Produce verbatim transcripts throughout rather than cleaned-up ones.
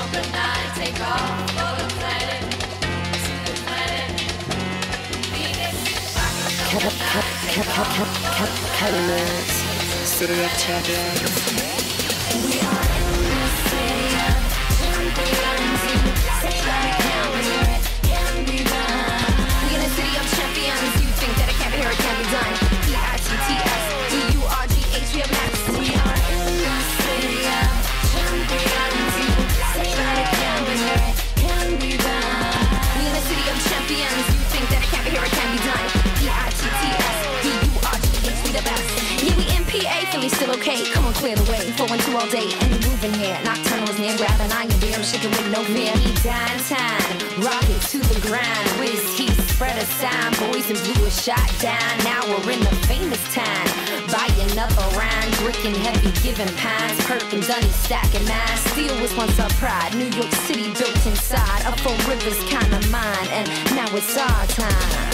open night, take off for the planet, to the planet. Venus, Kellee Maize, City of Champions. we are in the city of champions. You say that it can't be here, it can be done. We in the city of champions. You think that it can't be here, it can't be done. P I T T S D U R G H, we have next. We are in the city of champions. You say that it can't be here, it can be done. We in the city of champions. You think that it can't be here, it can't be done. P I T T S D U R G H, we the best. Yeah, we in P A, Philly still okay. Come on, clear the way. four one two all day, and we moving here. Nocturnal is near, grab an iron beer. I'm shaking with no fear. We downtown, rock it to the ground. Whiz heat, spread a sign. Boys in blue are shot down. Now we're in the famous town. Buying up around, drinking heavy, giving pines. Purp and dunny, stackin nine. Steel was once our pride. New York City built inside. Up four rivers kind of mine, and now it's our time.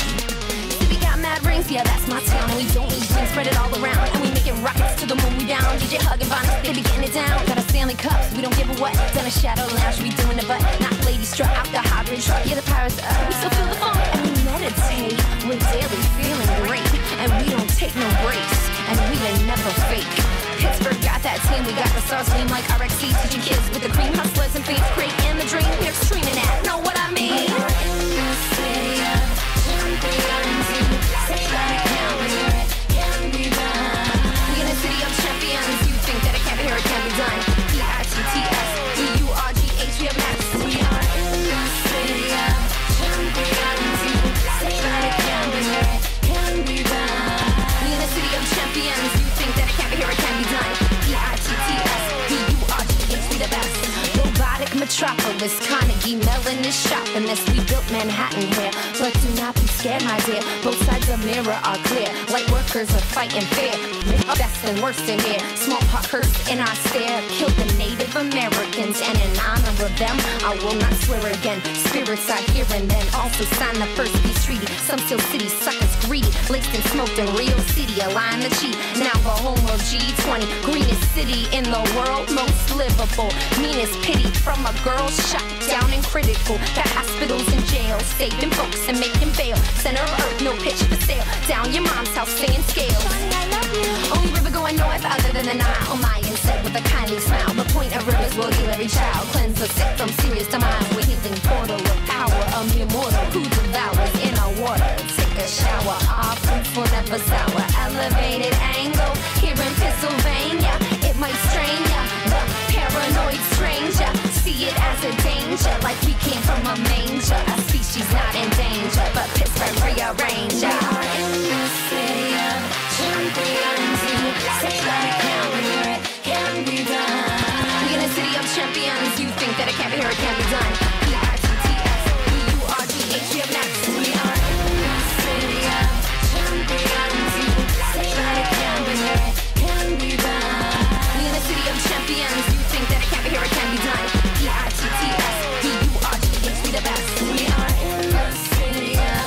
We got mad rings, yeah, that's my town. And we don't need drinks, spread it all around. And we making rockets to the moon, we down. D J Huggy, they be getting it down. Got a Stanley Cups, we don't give a what. Down a shadow lounge, we doing the butt. Not ladies strut out the hydrant truck. Yeah, the pirates up. We still feel the funk, and we meditate. We're daily feeling great, and we don't take no breaks, and we are never fake. Pittsburgh got that team, we got the stars gleam like R X C. Teaching kids with the cream, hustlers and fiends. Great in the dream, we're extreme in that. Know what I mean? We're in the city of champions. You say that it can't be here, it can be done. We in the city of champions. You think that it can't be here, it can't be done. P I T T S D U R G H, we have next. We are in the city of champions. You say that it can't be here, it can be done. We in the city of champions. You think that it can't be here, it can't be done. P I T T S D U R G H, we the best. Robotic metropolis, Carnegie Mellon is shopping us. We built Manhattan here, but do not be scared, my dear. Both sides of the mirror are clear. Light workers are fighting fair. Best and worst in here. Smallpox hurts in our stare. Killed the Native Americans, and in honor of them, I will not swear again. Spirits are here and then also sign the first peace treaty. Some still city suckers greedy, laced and smoked in Rio City. Align the cheat. Now the home of G twenty, greenest city in the world, most livable. Meanest pity from a girl shot down and critical. Got hospitals and jails, saving folks and making bail. Center of earth, no pitch for sale. Down your mom's house, staying scales. I love you. Only river going north other than the Nile. Mayan said with a kindly smile. The point of rivers will heal every child. Cleanse the sick from serious to mind. We're healing portal with power. A mere mortal who devours inner water. Take a shower, our fruits will never sour. Elevated angle here in Pennsylvania. It might strain ya, the paranoid stranger. See it as a danger, like we came from a manger. A species not in danger, but Pittsburgh rearrange. We are in the city of champions. You say that it can't be here, it can be done. We in the city of champions. You think that it can't be here, it can't be done. P I T T S D U R G H, we have next. We are in the city of champions. You say that it can't be here, it can be done. We in the city of champions. You think that it can't be here, it can be done. P I T T S D U R G H, we the best. We are in the city of.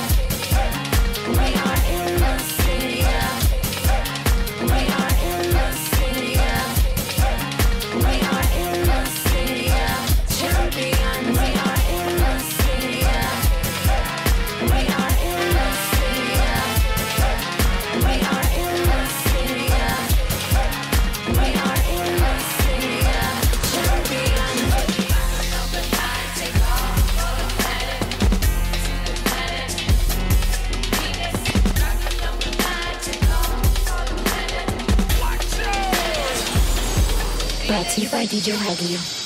We are in the city of. We are in the city of. We are in the city of champions. We are in the city of. We are in the city of. We are in the city of. We are in the city of champions. Open eye, take off for the planet, to the planet. Venus, rock an open eye, take off for the planet. Watch it. Brought to you by D J Huggy.